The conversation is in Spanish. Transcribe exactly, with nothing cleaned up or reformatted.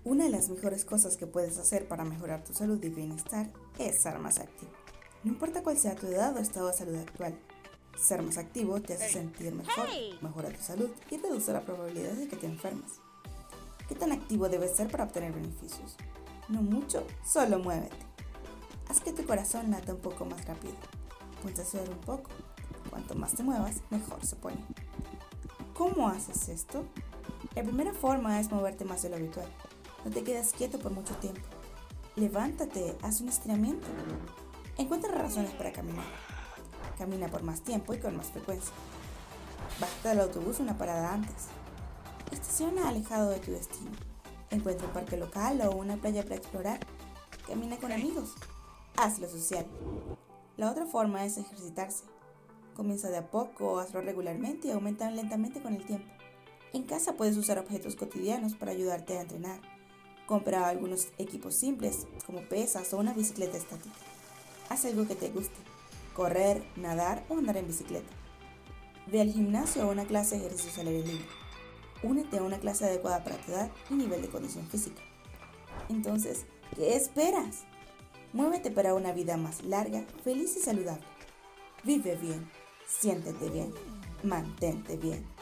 Una de las mejores cosas que puedes hacer para mejorar tu salud y bienestar es ser más activo. No importa cuál sea tu edad o estado de salud actual, ser más activo te hace sentir mejor, mejora tu salud y reduce la probabilidad de que te enfermes. ¿Qué tan activo debes ser para obtener beneficios? No mucho, solo muévete. Haz que tu corazón lata un poco más rápido. Ponte a sudar un poco. Cuanto más te muevas, mejor se pone. ¿Cómo haces esto? La primera forma es moverte más de lo habitual. No te quedes quieto por mucho tiempo. Levántate, haz un estiramiento. Encuentra razones para caminar. Camina por más tiempo y con más frecuencia. Bájate del autobús una parada antes. Estaciona alejado de tu destino. Encuentra un parque local o una playa para explorar. Camina con amigos. Hazlo social. La otra forma es ejercitarse. Comienza de a poco, hazlo regularmente y aumenta lentamente con el tiempo. En casa puedes usar objetos cotidianos para ayudarte a entrenar. Compra algunos equipos simples, como pesas o una bicicleta estática. Haz algo que te guste. Correr, nadar o andar en bicicleta. Ve al gimnasio o a una clase de ejercicios al aire libre. Únete a una clase adecuada para tu edad y nivel de condición física. Entonces, ¿qué esperas? Muévete para una vida más larga, feliz y saludable. Vive bien, siéntete bien, mantente bien.